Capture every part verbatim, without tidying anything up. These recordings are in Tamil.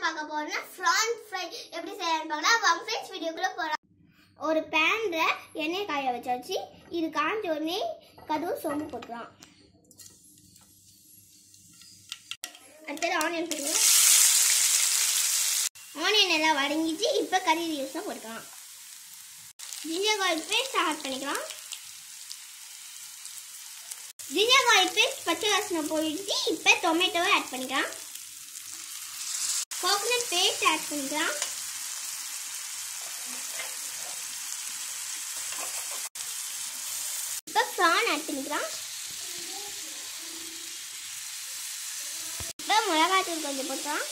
பார்க்க போறோம்னா ஃப்ரான்ஸ் ஃப்ரை எப்படி செய்யலாம்னு பார்க்கலாம். வாங்க ஃப்ரெண்ட்ஸ் வீடியோக்குள்ள போலாம். ஒரு பேன்ல எண்ணெய் காய வச்சாச்சு. இது காஞ்ச உடனே கடுகு சோம்பு போட்டுக்கலாம். அடுத்து ஆனியன் போட்டுக்கலாம். ஆனியன் எல்லாம் வதங்கிச்சு. இப்போ கறி லீவ்ஸ் போட்டுக்கலாம். ஜிஞ்சர் கார்லிக் பேஸ்ட் ஆட் பண்ணிக்கலாம். ஜிஞ்சர் கார்லிக் பேஸ்ட் பச்சை வாசனை போயிடுச்சு. இப்போ டொமேட்டோவை ஆட் பண்ணிக்கலாம். கோகனட் பேஸ்ட் ஆட் பண்ணிக்கலாம். இப்போ ப்ரான் ஆட் பண்ணிக்கலாம். இப்போ மிளகாய்த்தூள் கொஞ்சம் போட்டுக்கலாம்.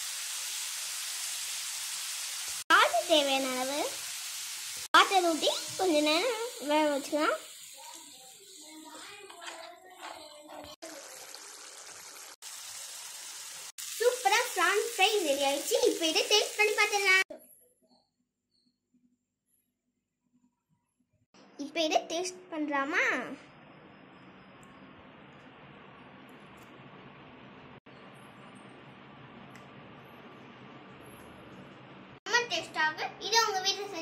காய்ச்சி தேவையான அளவு வாட்டர் ஊற்றி கொஞ்சம் நேரம் வேக வச்சுக்கலாம். சூப்பரா ஃப்ரான்ஸ் ஃப்ரை ரெடி ஆயிடுச்சு. இப்போ இதை டேஸ்ட் பண்ணி பார்த்துடலாம். இப்போ இதை டேஸ்ட் பண்றாமா? ரொம்ப டேஸ்டாக. இதை உங்க வீட்டில்